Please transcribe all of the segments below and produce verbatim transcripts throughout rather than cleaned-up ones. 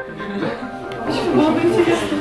Было бы интересно.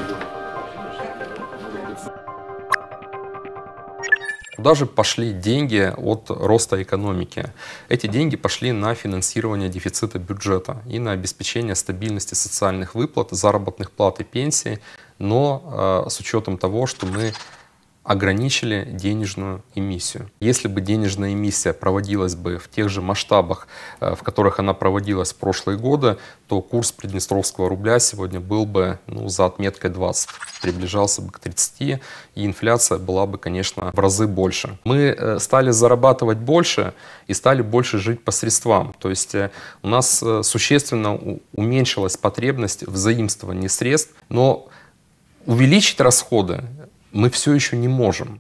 Куда же пошли деньги от роста экономики? Эти деньги пошли на финансирование дефицита бюджета и на обеспечение стабильности социальных выплат, заработных плат и пенсий, но э, с учетом того, что мы ограничили денежную эмиссию. Если бы денежная эмиссия проводилась бы в тех же масштабах, в которых она проводилась в прошлые годы, то курс приднестровского рубля сегодня был бы ну, за отметкой двадцать, приближался бы к тридцати, и инфляция была бы, конечно, в разы больше. Мы стали зарабатывать больше и стали больше жить по средствам. То есть у нас существенно уменьшилась потребность в заимствовании средств, но увеличить расходы мы все еще не можем.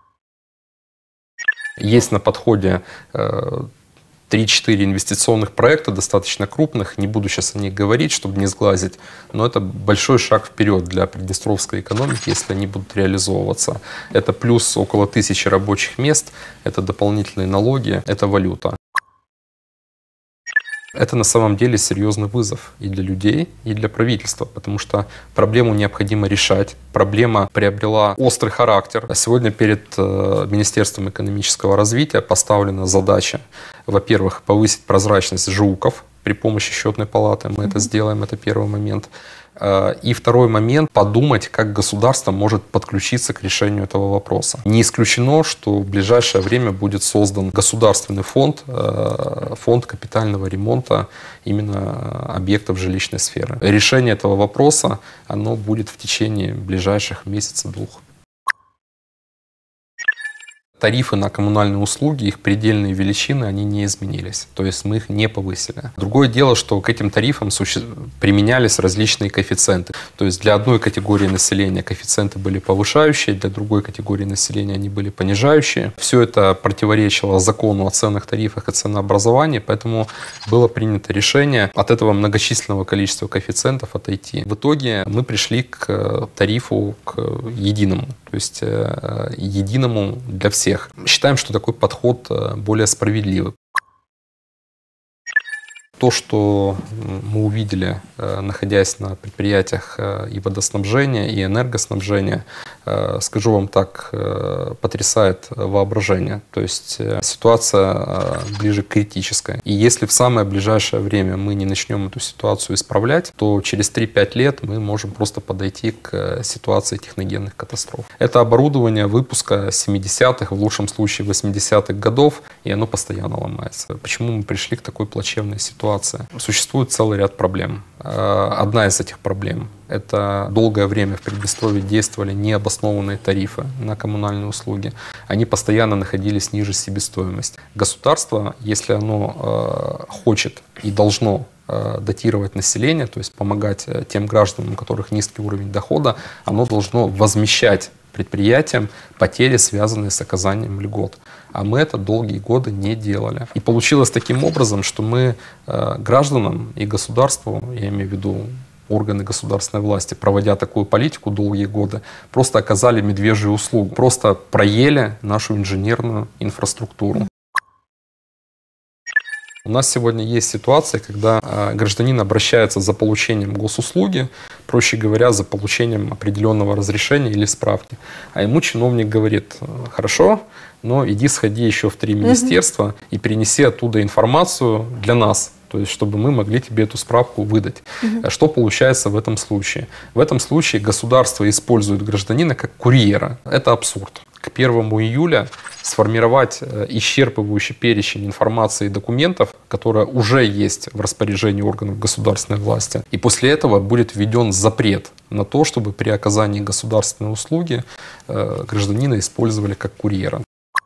Есть на подходе три-четыре инвестиционных проекта, достаточно крупных. Не буду сейчас о них говорить, чтобы не сглазить, но это большой шаг вперед для приднестровской экономики, если они будут реализовываться. Это плюс около тысячи рабочих мест, это дополнительные налоги, это валюта. Это на самом деле серьезный вызов и для людей, и для правительства, потому что проблему необходимо решать. Проблема приобрела острый характер. Сегодня перед Министерством экономического развития поставлена задача, во-первых, повысить прозрачность ЖУКов при помощи счетной палаты. Мы это сделаем, это первый момент. И второй момент — подумать, как государство может подключиться к решению этого вопроса. Не исключено, что в ближайшее время будет создан государственный фонд, фонд капитального ремонта именно объектов жилищной сферы. Решение этого вопроса оно будет в течение ближайших месяца-двух. Тарифы на коммунальные услуги, их предельные величины, они не изменились. То есть мы их не повысили. Другое дело, что к этим тарифам суще... применялись различные коэффициенты. То есть для одной категории населения коэффициенты были повышающие, для другой категории населения они были понижающие. Все это противоречило закону о ценных тарифах и ценообразовании, поэтому было принято решение от этого многочисленного количества коэффициентов отойти. В итоге мы пришли к тарифу, к единому. То есть единому для всех. Считаем, что такой подход более справедливый. То, что мы увидели, находясь на предприятиях и водоснабжения, и энергоснабжения, скажу вам так, потрясает воображение. То есть ситуация ближе к критической. И если в самое ближайшее время мы не начнем эту ситуацию исправлять, то через три-пять лет мы можем просто подойти к ситуации техногенных катастроф. Это оборудование выпуска семидесятых, в лучшем случае восьмидесятых годов, и оно постоянно ломается. Почему мы пришли к такой плачевной ситуации? Существует целый ряд проблем. Одна из этих проблем — это долгое время в Приднестровье действовали необоснованные тарифы на коммунальные услуги. Они постоянно находились ниже себестоимости. Государство, если оно хочет и должно датировать население, то есть помогать тем гражданам, у которых низкий уровень дохода, оно должно возмещать предприятиям потери, связанные с оказанием льгот. А мы это долгие годы не делали. И получилось таким образом, что мы э, гражданам и государству, я имею в виду органы государственной власти, проводя такую политику долгие годы, просто оказали медвежью услугу, просто проели нашу инженерную инфраструктуру. У нас сегодня есть ситуация, когда э, гражданин обращается за получением госуслуги, проще говоря, за получением определенного разрешения или справки. А ему чиновник говорит: хорошо, но иди сходи еще в три министерства mm-hmm. и принеси оттуда информацию для нас, то есть чтобы мы могли тебе эту справку выдать. Mm-hmm. Что получается в этом случае? В этом случае государство использует гражданина как курьера. Это абсурд. К первому июля сформировать исчерпывающий перечень информации и документов, которая уже есть в распоряжении органов государственной власти. И после этого будет введен запрет на то, чтобы при оказании государственной услуги гражданина использовали как курьера.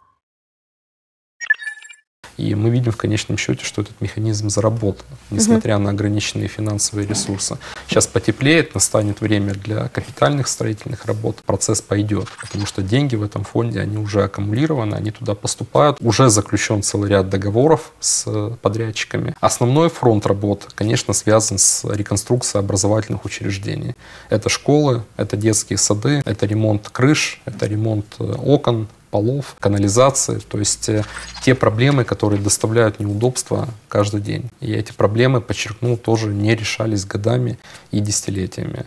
И мы видим в конечном счете, что этот механизм заработал, несмотря на ограниченные финансовые ресурсы. Сейчас потеплеет, настанет время для капитальных строительных работ, процесс пойдет, потому что деньги в этом фонде, они уже аккумулированы, они туда поступают. Уже заключен целый ряд договоров с подрядчиками. Основной фронт работ, конечно, связан с реконструкцией образовательных учреждений. Это школы, это детские сады, это ремонт крыш, это ремонт окон, полов, канализации, то есть э, те проблемы, которые доставляют неудобства каждый день. И эти проблемы, подчеркну, тоже не решались годами и десятилетиями.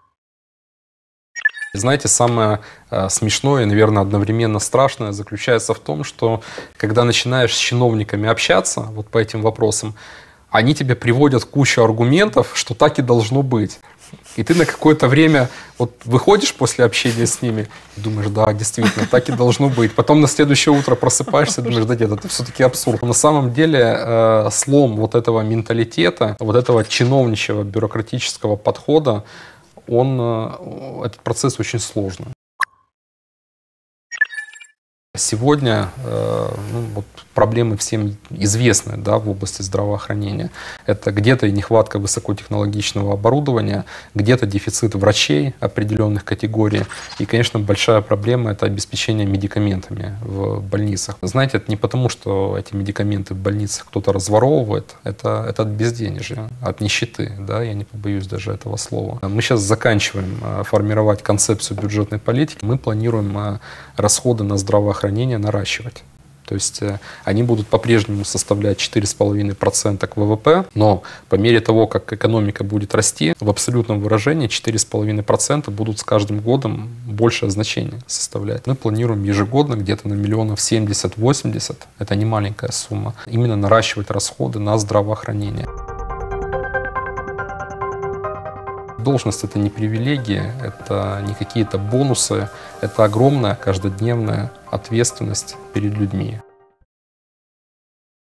Знаете, самое э, смешное и, наверное, одновременно страшное заключается в том, что когда начинаешь с чиновниками общаться вот по этим вопросам, они тебе приводят кучу аргументов, что так и должно быть. И ты на какое-то время вот выходишь после общения с ними и думаешь, да, действительно, так и должно быть. Потом на следующее утро просыпаешься и думаешь, да нет, это все-таки абсурд. На самом деле э, слом вот этого менталитета, вот этого чиновничьего бюрократического подхода, он, э, этот процесс очень сложный. Сегодня э, ну, вот проблемы всем известны, да, в области здравоохранения. Это где-то нехватка высокотехнологичного оборудования, где-то дефицит врачей определенных категорий. И, конечно, большая проблема – это обеспечение медикаментами в больницах. Знаете, это не потому, что эти медикаменты в больницах кто-то разворовывает, это, это от безденежья, от нищеты, да, я не побоюсь даже этого слова. Мы сейчас заканчиваем э, формировать концепцию бюджетной политики. Мы планируем э, расходы на здравоохранение наращивать. То есть э, они будут по-прежнему составлять четыре с половиной процента к вэ вэ пэ, но по мере того, как экономика будет расти, в абсолютном выражении четыре с половиной процента будут с каждым годом большее значение составлять. Мы планируем ежегодно где-то на миллионов семьдесят-восемьдесят, это не маленькая сумма, именно наращивать расходы на здравоохранение. Должность – это не привилегия, это не какие-то бонусы, это огромная каждодневная ответственность перед людьми.